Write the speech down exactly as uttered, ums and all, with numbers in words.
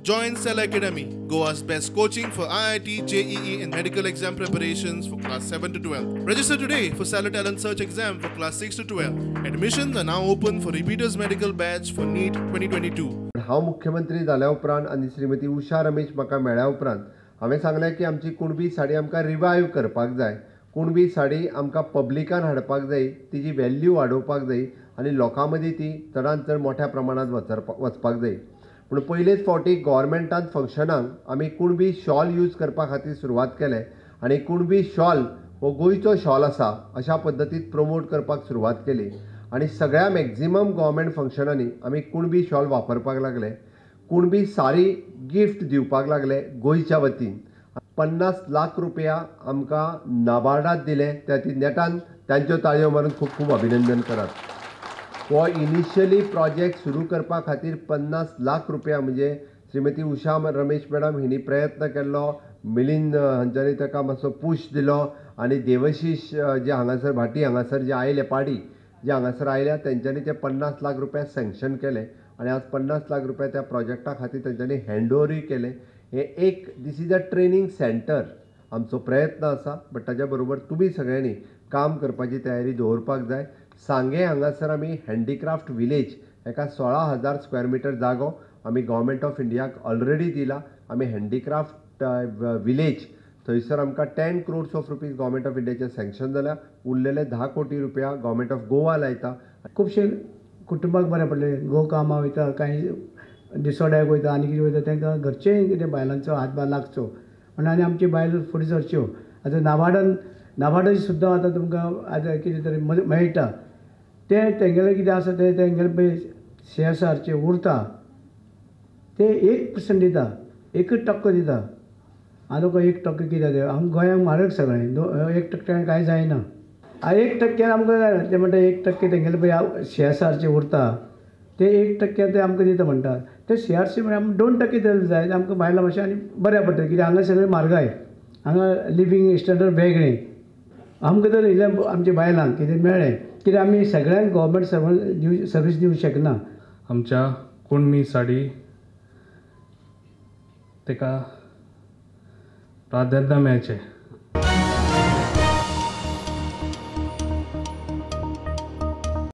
Join Cell Academy, Goa's best coaching for I I T, J E E and medical exam preparations for class seven to twelve. Register today for Cell Talent Search exam for class six to twelve. Admissions are now open for repeaters medical batch for NEET twenty twenty-two. हांव मुख्यमंत्री जाल्या उपरांत आनी श्रीमती उषा रमेश म्हाका मेळ्ळ्या उपरांत हांवें सांगलें की आमची कुणबी साडी आमकां रिवायव करपाक जाय. कुणबी साडी आमकां पब्लिकान हाडपाक जाय, तिजी व्हॅल्यू वाडोवपाक जाय आनी लोकां मदीं ती चडांत चड मोठ्या प्रमाणांत वचरपाक वचपाक जाय. पूण पयलेच फावटी गोवोरमेंटान फंक्शनाक आमी कुणबी शॉल यूज करपा खातीर सुरवात केले आनी कुणबी शॉल हो गोंयचो शॉल आसा अशा पद्दतीन प्रमोट करपाक सुरवात केली आनी सगळ्या मॅक्झिमम गोवोरमेंट फंक्शनांनी आमी कुणबी शॉल वापरपाक लागले. कुणबी सारी गिफ्ट दिवपाक लागले गोंयच्या वतीन. पन्नास लाख रुपया आमकां नाबार्डात दिले, त्या नेटान तांच्यो ताळयो मारून खूब खूब अभिनंदन करात. हो इनिशियली प्रोजेक्ट सुरू करपा खातीर पन्नास लाख रुपया म्हणजे श्रीमती उषा रमेश मॅडम हिणी प्रयत्न केल्लो, मिलिंद हांच्यांनी ताका मातसो पुश दिलो आनी देवशीश जे हांगासर भाटी हांगासर जे आयले पाडी जे हांगासर आयल्या तेंच्यांनी ते पन्नास लाख रुपया सँक्शन केले आनी आज पन्नास लाख रुपया त्या प्रोजेक्टा खातीर तेंच्यांनी हँडओवरूय केले. हे एक this is a training centre आमचो प्रयत्न आसा, बट ताच्या बरोबर तुमी सगळ्यांनी काम करपाची तयारी दवरपाक जाय. सांगे हांगासर आमी हँडिक्राफ्ट विलेज एका सोळा हजार स्क्वेअर मिटर जागो आमी गव्हर्मेंट ऑफ इंडियाक ऑलरेडी दिला. आमी हँडिक्राफ्ट विलेज थंयसर आमकां ten crores of rupees government of इंडियाचे सँक्शन जाल्या. उरलेले धा कोटी रुपया गव्हर्मेंट ऑफ गोवा लायता. खुबशे कुटुंबाक बरें पडले. घोव कामां वयता, कांय दिसोड्याक वयता आनी कितें वयता, तांकां घरचें कितें बायलांचो हातभार लागचो म्हणून आनी आमची बायलो फुडें सरच्यो. आतां नाबार्डान नाबार्डान सुद्दां आतां तुमकां आतां कितें तरी मेळटा तें तेंगेलें कितें आसा तें तेंगेलें पळय सी एस आरचें उरता ते एक पर्संट दिता, एकच टक्को दिता. आनी तुका एक टक्को कितें तें आमकां गोंयांक म्हारग सगळें, दो एक टक्क्यान कांय जायना. एक टक्क्यान आमकां जाय तें म्हणटा एक टक्के तेंगेलें पळय सी एस आरचें उरता ते एक टक्क्यान ते आमकां दिता म्हणटा. ते सी आर सी म्हळ्यार आमकां दोन टक्के दिले जाय, आमकां बायलां मातशें आनी बऱ्या पडटा. कित्याक हांगा सगळें म्हारगाय, हांगा लिवींग स्टँडर्ड वेगळें. आमकां तर इल्लें आमच्या बायलांक कितें मेळ्ळें कित्याक आमी सगळ्यांक गव्हर्मेंट सर्वंट दिव सर्वीस दिवंक शकना. आमच्या कुणबी साडी ताका प्राधान्य मेळचें.